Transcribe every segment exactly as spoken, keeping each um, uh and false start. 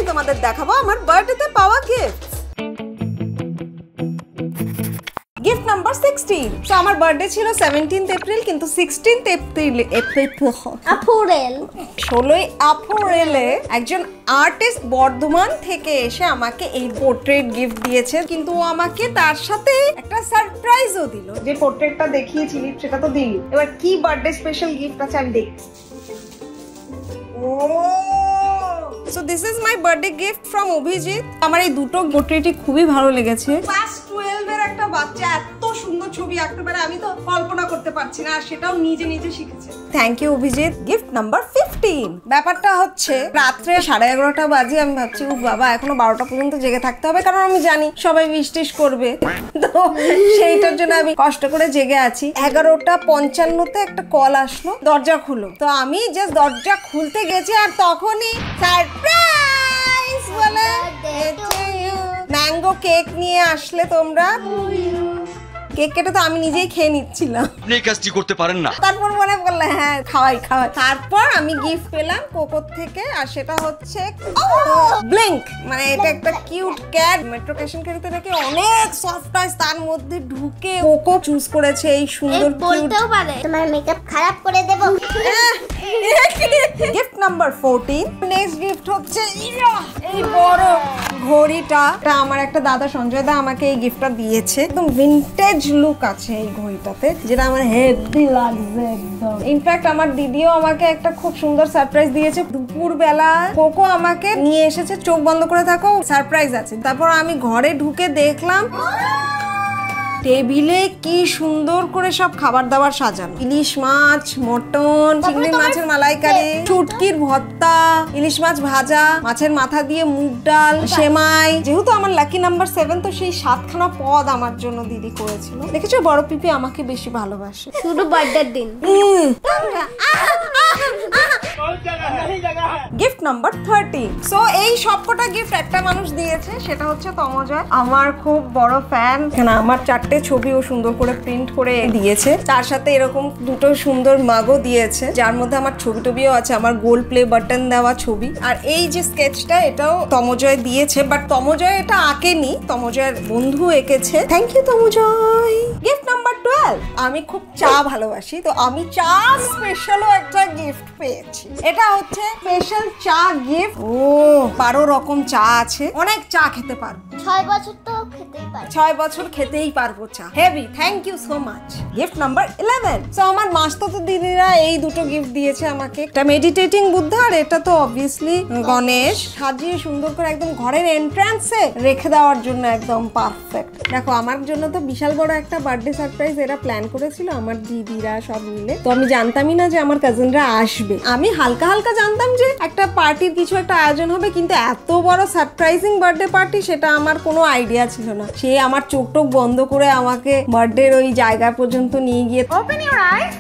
তোমাদের দেখাবো আমার বার্থডেতে পাওয়া গিফট। Gift number sixteen. তো আমার বার্থডে ছিল সেভেন্টিন্থ এপ্রিল, কিন্তু সিক্সটিন্থ এপ্রিল এপ্রিল ষোলোই এপ্রিলে একজন আর্টিস্ট বর্ধমান থেকে এসে আমাকে এই পোর্ট্রেট গিফট দিয়েছে, কিন্তু ও আমাকে তার সাথে একটা সারপ্রাইজও দিল। যে পোর্ট্রেটটা দেখিয়েছিলি সেটা তো দিলি, এবার কি বার্থডে স্পেশাল গিফট আছে আমি দেখি। ও So this is my birthday gift from Abhijit. আমার এই দুটো পোর্ট্রেটই খুবই ভালো লেগেছে। ক্লাস টুয়েলভ এর একটা বাচ্চা এত সুন্দর ছবি আঁকতে পারে আমি তো কল্পনা করতে পারছি না, আর সেটাও নিজে নিজে শিখেছে। Thank you Abhijit. Gift number fifteen. ব্যাপারটা হচ্ছে রাত্রে সাড়ে এগারোটা বাজে, আমি ভাবছি ও বাবা এখনো বারোটা পর্যন্ত জেগে থাকতে হবে, কারণ আমি জানি সবাই বৃষ্টিশ করবে, তো সেইটার জন্য আমি কষ্ট করে জেগে আছি। এগারোটা পঞ্চান্নতে একটা কল আসলো, দরজা খুলো। তো আমি জাস্ট দরজা খুলতে গেছি আর তখনই সারপ্রাইজ বলে ম্যাঙ্গো কেক নিয়ে আসলে তোমরা। কেক কেটে তো আমি নিজেই খেয়ে নিচ্ছিলাম। আপনি এই কাজটি করতে পারেন না। তারপর মনে পড়লো হ্যাঁ খাওয়াই খাওয়াই। তারপর আমি গিফট পেলাম কোকো থেকে, আর সেটা হচ্ছে ব্লিঙ্ক, মানে এটা একটা কিউট ক্যাট। মেট্রো ক্যাশন ক্যারিতে নাকি অনেক সফট টয়স, তার মধ্যে ঢুকে কোকো চুজ করেছে এই সুন্দর বলতেও পারে তোমার মেকআপ খারাপ করে দেব। Gift number fourteen. Next gift হচ্ছে এই বড় ঘড়িটা। এটা আমার একটা দাদা সঞ্জয় দা আমাকে এই গিফটটা দিয়েছে। একদম ভিনটেজ লুক আছে এই ঘড়িটাতে, যেটা আমার হেভি লাগছে একদম। ইনফ্যাক্ট আমার দিদিও আমাকে একটা খুব সুন্দর সারপ্রাইজ দিয়েছে। দুপুর বেলা কোকো আমাকে নিয়ে এসেছে, চোখ বন্ধ করে থাকো সারপ্রাইজ আছে। তারপর আমি ঘরে ঢুকে দেখলাম টেবিলে কি সুন্দর করে সব খাবার দাবার সাজানো। ইলিশ মাছ, মটন, চিংড়ি মাছের মালাইকারি, শুটকির ভর্তা, ইলিশ মাছ ভাজা, মাছের মাথা দিয়ে মুগ ডাল, সেমাই। যেহেতু আমার লাকি নাম্বার সেভেন, তো সেই সাতখানা পদ আমার জন্য দিদি করেছিল। দেখেছো বড় পিপি আমাকে বেশি ভালোবাসে। শুধু বার্থডের দিন। Gift number thirteen. সো এই সবকটা গিফট একটা মানুষ দিয়েছে, সেটা হচ্ছে তমজয়, আমার খুব বড় ফ্যান। এখানে আমার চারটে ছবিও সুন্দর করে প্রিন্ট করে দিয়েছে, তার সাথে এরকম দুটো সুন্দর মাগও দিয়েছে, যার মধ্যে আমার ছবি টবিও আছে, আমার গোল্ড প্লে বাটন দেওয়া ছবি। আর এই যে স্কেচটা, এটাও তমজয় দিয়েছে, বাট তমজয় এটা আঁকেনি, তমজয়ের বন্ধু এঁকেছে। Thank you Tamojoy. Gift number twelve. আমি খুব চা ভালোবাসি, তো আমি চা স্পেশালও একটা গিফট পেয়েছি। এটা হচ্ছে স্পেশাল চা গিফট। ও বারো রকম চা আছে, অনেক চা খেতে পারবো। ছয় বছর তো খেতেই পারবো। ছয় বছর খেতেই পারবো চা। Heavy, thank you so much. Gift number eleven. So আমার মাস্তুতো দিদিরা এই দুটো গিফট দিয়েছে আমাকে। একটা মেডিটেটিং বুদ্ধা, আর এটা তো অবভিয়াসলি গণেশ। সাজিয়ে সুন্দর করে একদম ঘরের এন্ট্রান্সে রেখে দেওয়ার জন্য একদম পারফেক্ট। দেখো আমার জন্য তো বিশাল বড় একটা বার্থডে সারপ্রাইজ এরা প্ল্যান করেছিল, আমার দিদিরা সব মিলে। তো আমি জানতামই না যে আমার কাজিনরা আসবে। আমি হালকা হালকা জানতাম যে একটা পার্টির কিছু একটা আয়োজন হবে, কিন্তু এত বড় সারপ্রাইজিং বার্থডে পার্টি সেটা আমার কোনো আইডিয়া ছিল না। সে আমার চোখ টোক বন্ধ করে আমাকে বার্থডের ওই জায়গা পর্যন্ত নিয়ে গিয়ে ওপেন ইউর আইস।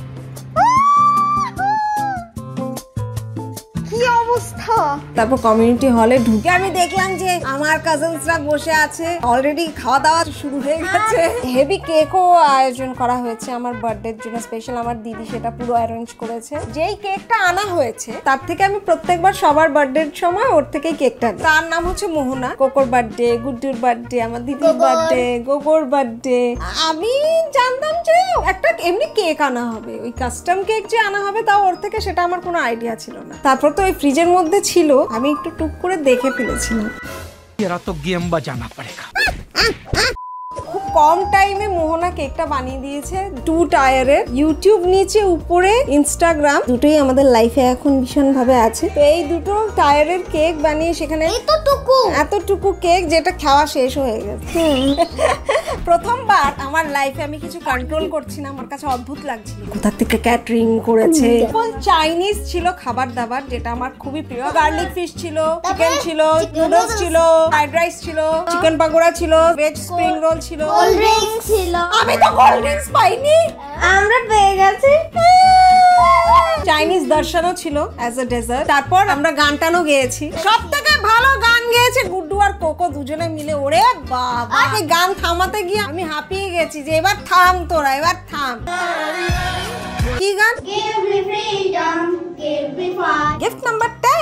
কি অবস্থা! তারপর কমিউনিটি হলে ঢুকে আমি দেখলাম যে আমার কাজিনসরা বসে আছে, অলরেডি খাওয়া দাওয়া শুরু হয়ে গেছে। হেভি কেকও আয়োজন করা হয়েছে আমার বার্থডের জন্য স্পেশাল। আমার দিদি সেটা পুরো অ্যারেঞ্জ করেছে। যেই কেকটা আনা হয়েছে তার থেকে আমি প্রত্যেকবার সবার বার্থডের সময় ওর থেকেই কেকটা নিই। তার নাম হচ্ছে মোহনা। কোকোর বার্থডে, গুড্ডুর বার্থডে, আমার দিদির বার্থডে, গোগোর বার্থডে। আমি জানতাম যে একটা এমনি কেক আনা হবে, ওই কাস্টম কেক যে আনা হবে, তাও ওর থেকে সেটা আমার কোনো আইডিয়া ছিল না। তারপর তো ওই ফ্রিজের মধ্যে ছিল, আমি একটু টুক করে দেখে ফেলেছিলাম। এরা তো গেম বাজানা পড়েগা। খুব কম টাইমে মোহনা কেকটা বানিয়ে দিয়েছে। টু টায়ারের, ইউটিউব নিচে উপরে ইনস্টাগ্রাম, দুটোই আমাদের লাইফে এখন ভীষণ ভাবে আছে। তো এই দুটো টায়ারের কেক বানিয়ে সেখানে এতটুকু এতটুকু কেক যেটা খাওয়া শেষ হয়ে গেছে। প্রথমবার আমার লাইফে আমি কিছু কন্ট্রোল করছি না, আমার কাছে অদ্ভুত লাগছিল। কোথা থেকে ক্যাটারিং করেছে, ফুল চাইনিজ ছিল খাবার দাবার, যেটা আমার খুবই প্রিয়। গার্লিক ফিশ ছিল, চিকেন ছিল, নুডলস ছিল, ফ্রাইড রাইস ছিল, চিকেন পাকোড়া ছিল, ভেজ স্প্রিং রোল ছিল, কোল্ড ড্রিঙ্কস ছিল। আমি তো কোল্ড ড্রিঙ্কস পাইনি, আমরা পেয়ে গেছি। চাইনিজ দর্শনও ছিল অ্যাজ এ ডেজার্ট। তারপর আমরা গান টানও গেয়েছি। সব থেকে ভালো গান গেয়েছে গুড্ডু আর কোকো দুজনে মিলে। ওরে বাবা, এই গান থামাতে গিয়ে আমি হাঁপিয়ে গেছি যে এবার থাম তোরা, এবার থাম। কি গান? Give me freedom, give me fun. Gift number ten.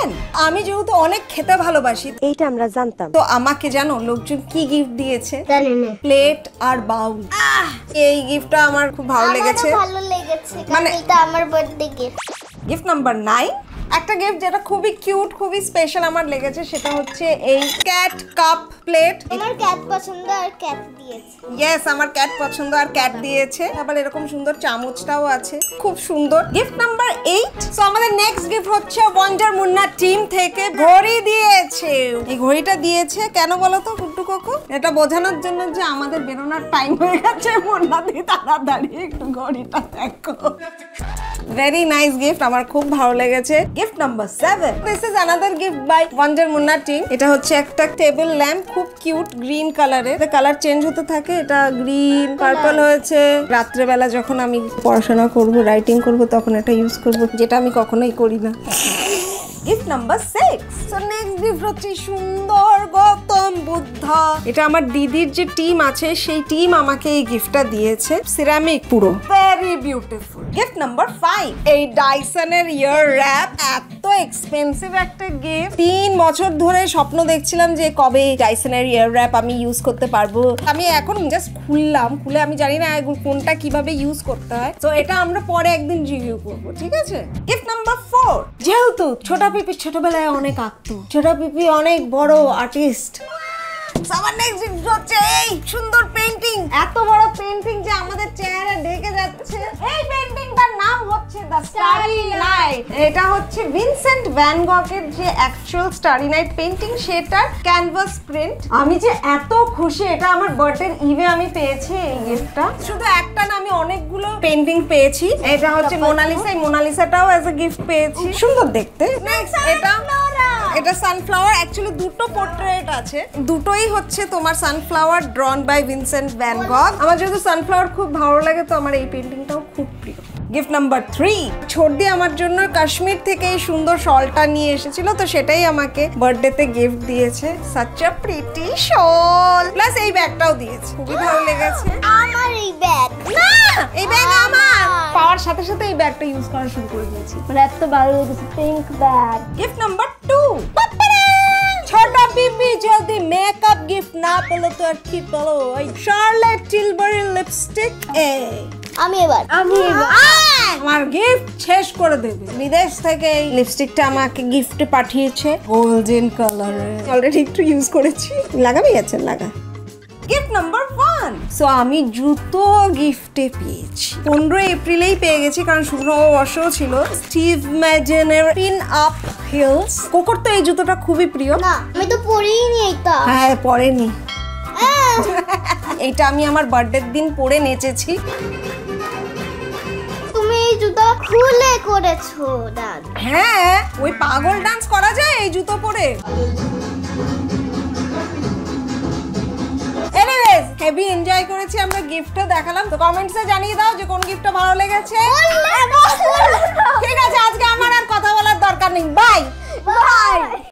জানেন আমি যেহেতু অনেক খেতে ভালোবাসি, এইটা আমরা জানতাম। তো আমাকে জানো লোকজন কি গিফট দিয়েছে? জানি না। প্লেট আর বাউল। এই গিফটটা আমার খুব ভালো লেগেছে। আমারও ভালো লেগেছে, মানে- মানে এটা আমার birthday gift. Gift number nine, একটা গিফট যেটা খুবই কিউট, খুবই স্পেশাল আমার লেগেছে, সেটা হচ্ছে এই ক্যাট কাপ প্লেট। আমার ক্যাট পছন্দ আর ক্যাট দিয়েছে। ইয়েস, আমার ক্যাট পছন্দ আর ক্যাট দিয়েছে। আবার এরকম সুন্দর চামচটাও আছে, খুব সুন্দর। Gift number eight. সো আমাদের নেক্সট গিফট হচ্ছে ওয়ান্ডার মুন্না টিম থেকে ঘড়ি দিয়েছে। এই ঘড়িটা দিয়েছে কেন বলো তো গুড্ডু কোকো? এটা বোঝানোর জন্য যে আমাদের বেরোনোর টাইম হয়ে গেছে, মুন্না দি তাড়াতাড়ি একটু ঘড়িটা দেখো। ভেরি নাইস গিফট, আমার খুব ভালো লেগেছে। Gift number seven, this is another gift by wonder Munna team. এটা হচ্ছে একটা টেবিল ল্যাম্প, খুব কিউট গ্রিন কালারের। কালার চেঞ্জ হতে থাকে, এটা গ্রিন পার্পল হয়েছে। রাত্রেবেলা যখন আমি পড়াশোনা করব, রাইটিং করব, তখন এটা ইউজ করব, যেটা আমি কখনোই করি না। Gift number six. So next gift হচ্ছে সুন্দর গৌতম বুদ্ধা। এটা আমার দিদির যে টিম আছে, সেই টিম আমাকে এই গিফটটা দিয়েছে। সিরামিক পুরো, very beautiful. Gift number five, এই ডাইসনের ইয়ার র্যাপ। এত এক্সপেন্সিভ একটা গিফট। তিন বছর ধরে স্বপ্ন দেখছিলাম যে কবে ডাইসনের ইয়ার র্যাপ আমি ইউজ করতে পারবো। আমি এখন জাস্ট খুললাম, খুলে আমি জানি না কোনটা কিভাবে ইউজ করতে হয়। তো এটা আমরা পরে একদিন রিভিউ করবো, ঠিক আছে? গিফট নাম্বার ফোর, যেহেতু ছোট পিপি ছোটবেলায় অনেক আঁকতো, ছোট পিপি অনেক বড় আর্টিস্ট। আমার নেক্সট গিফট হচ্ছে এই সুন্দর পেইন্টিং। এত বড় পেইন্টিং যে আমাদের চেহারা ঢেকে যাচ্ছে। এই পেইন্টিংটার নাম হচ্ছে দ্য স্টারি নাইট। এটা হচ্ছে ভিনসেন্ট ভ্যান গগের যে অ্যাকচুয়াল স্টারি নাইট পেইন্টিং, সেটার ক্যানভাস প্রিন্ট। আমি যে এত খুশি, এটা আমার বার্থডে ইভে আমি পেয়েছি এই গিফটটা। শুধু একটা না, আমি অনেকগুলো পেইন্টিং পেয়েছি। এটা হচ্ছে মোনালিসা, এই মোনালিসাটাও অ্যাজ এ গিফট পেয়েছি। সুন্দর দেখতে। নেক্সট এটা এটা সানফ্লাওয়ার। অ্যাকচুয়ালি দুটো পোর্ট্রেট আছে, দুটোই হচ্ছে তোমার sunflower drawn by Vincent van Gogh. আমার যেহেতু সানফ্লাওয়ার খুব ভালো লাগে, তো আমার এই পেইন্টিংটাও খুব প্রিয়। গিফট নাম্বার থ্রি, ছোটদি আমার জন্য কাশ্মীর থেকে এই সুন্দর শলটা নিয়ে এসেছিল, তো সেটাই আমাকে বার্থডেতে গিফট দিয়েছে। Such a pretty shawl, plus এই ব্যাগটাও দিয়েছে, খুবই ভালো লেগেছে। আমার এই ব্যাগ না, এই ব্যাগ আমার। পাওয়ার সাথে সাথে এই ব্যাগটা ইউজ করা শুরু করে দিয়েছি। আমার এত ভালো লেগেছে, pink bag. Gift number two, ছোট পিপি যদি মেকআপ গিফট না পেলো তো আর কি পেলো? Charlotte Tilbury lipstick. এই আমি এবার আমি এবার আমার গিফট শেষ করে দেবে। বিদেশ থেকে এই লিপস্টিকটা আমাকে গিফটে পাঠিয়েছে, গোল্ডেন কালারের। অলরেডি একটু ইউজ করেছি। লাগাবি আছে, লাগা। Gift number one. সো আমি জুতো গিফটে পেয়েছি। পনেরো এপ্রিলেই পেয়ে গেছি, কারণ শুভ নববর্ষও ছিল। স্টিভ ম্যাজেনের পিন আপ হিলস। কোকোর তো এই জুতোটা খুবই প্রিয়। না, আমি তো পরেই নি এটা। হ্যাঁ, পরেনি। এইটা আমি আমার বার্থডের দিন পরে নেচেছি। তুমি এই জুতো খুলে করেছো ডান্স? হ্যাঁ, ওই পাগল ডান্স করা যায় এই জুতো পরে। এনিওয়েজ, হেভি এনজয় করেছি আমরা। গিফটও দেখালাম, তো কমেন্টসে জানিয়ে দাও যে কোন গিফটটা ভালো লেগেছে। ঠিক আছে, আজকে আমার আর কথা বলার দরকার নেই। Bye by.